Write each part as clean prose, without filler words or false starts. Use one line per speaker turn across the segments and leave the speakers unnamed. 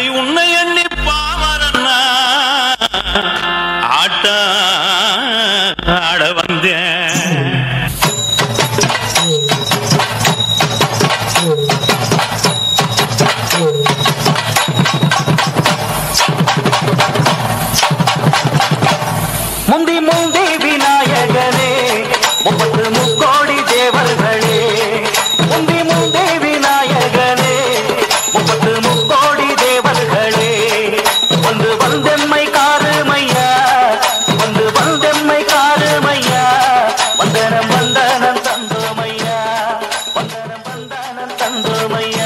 உன்னை எண்ணி பாமரன்னா ஆட்ட ஆட வந்தேன்.
முந்தி முந்தி விநாயகனே முப்பத்து முக்கோடி தேவர்களே, முந்தி முந்தி விநாயகனே முப்பத்து முக்கோடி தேவர்களே, வந்து வந்தெம்மை காருமையா, வந்து வந்தெம்மை காருமையா, வந்தனம் வந்தனம் தந்தோமையா, வந்தனம் வந்தனம் தந்தோமையா.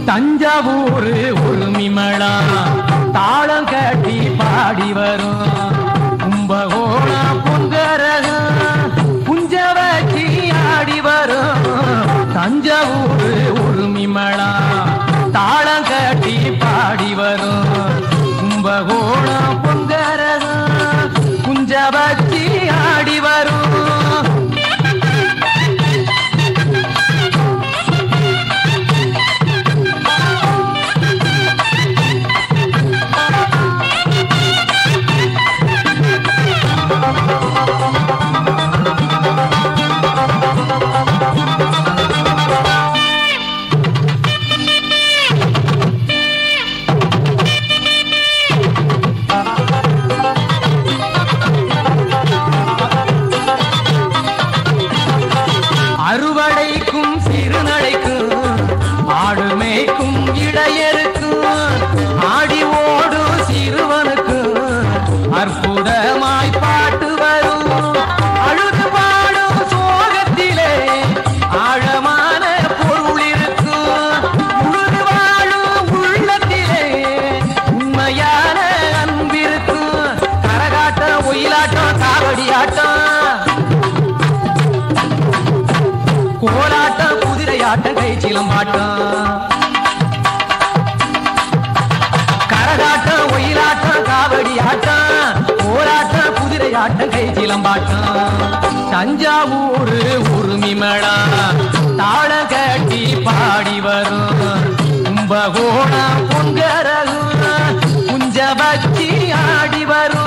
தஞ்சாவூர் உரிமைமளா தாளம் கட்டி பாடி வரும் கும்பகோணம் பொங்கரகம் குஞ்ச வச்சி ஆடி வரும் தஞ்சாவூர் உரிமைமளா தாளம் கட்டி பாடி வரும் கும்பகோணம் பொங்கரகம் குஞ்ச வச்சி ஆடி வரும் அறுவடைக்கும் சிறுநடைக்கும் ஆடு மேய்க்கும் இடையருக்கும் ஆடி ஓடும் சிறுவனுக்கும் அற்புதமாய் பாட்டு வரும் அழுது பாடும் சோகத்திலே ஆழமான பொருள் இருக்கும் உழுது வாழும் உள்ளத்திலே உண்மையான அன்பிருக்கும் கரகாட்டம் ஒயிலாட்டம் காவடி ஆட்டம் கோலாட்டம் குதிரையாட்டம் கை சிலம்பாட்டம் கரகாட்டம் ஒயிலாட்டம் காவடி ஆட்டம் கோலாட்டம் குதிரையாட்டம் கை சிலம்பாட்டம் தஞ்சாவூர் உரிமைமளா தாளம் கட்டி பாடி வரும் கும்பகோணம் பொங்கரகம் குஞ்ச வச்சி ஆடி வரும்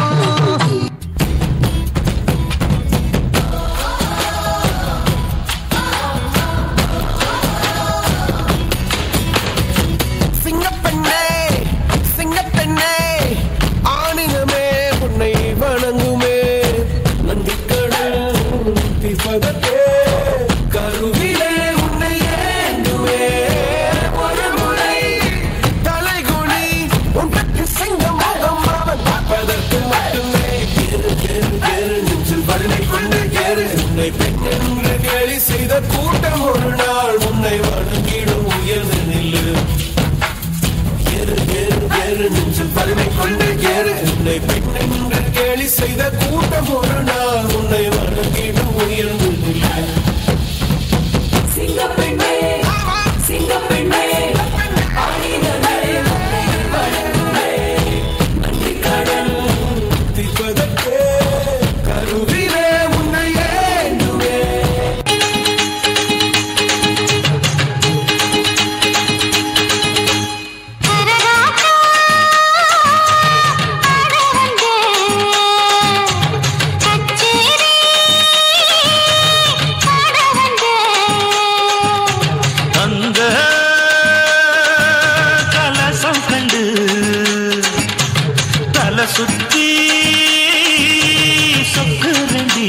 கருவிலே உன்னை ஏந்துவே ஒரு முறை தலைகுனி உன் பற்றி சிங்க முகம் அவன் பார்ப்பதற்கு மட்டுமே நெஞ்சில் வலிமை கொண்டு ஏறு உன்னை பெண் என்று கேலி செய்த கூட்டம் ஒரு நாள் உன்னை வணங்கிடும் உயர்ந்து நில்லு நெஞ்சில் வலிமை கொண்டு ஏறு உன்னை பெண் என்று கேலி செய்த கூட்டம் ஒரு நாள் உன்னை வணங்கிடும் உயர்ந்து நில்லு சிங்கப்பெண்ணே சிங்கப்பெண்ணே ஆணினமே வணங்குமே நன்றி கடன் தீர்ப்பதற்கே கருவிலே உன்னை ஏந்துவே
சுத்தி சொக்குரண்டி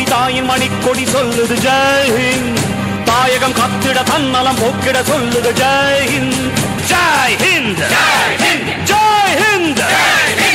தாயின் மணிக்கொடி சொல்லுது ஜெய் ஹிந்த். தாயகம் கத்திட தன்னலம் போக்கிட சொல்லுது ஜெய் ஹிந்த். ஜெய் ஹிந்த், ஜெய் ஹிந்த், ஜெய் ஹிந்த்.